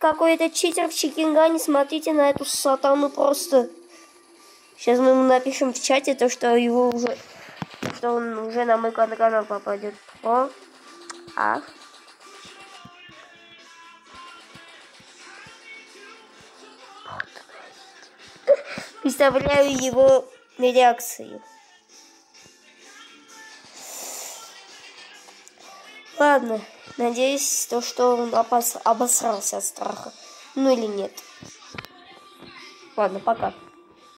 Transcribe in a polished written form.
какой-то читер в Чикингане, смотрите на эту сатану просто. Сейчас мы ему напишем в чате то, что его уже... Что он уже на мой канал попадет. О, ах. Представляю его реакцию. Ладно, надеюсь, то, что он обосрался от страха. Ну или нет. Ладно, пока.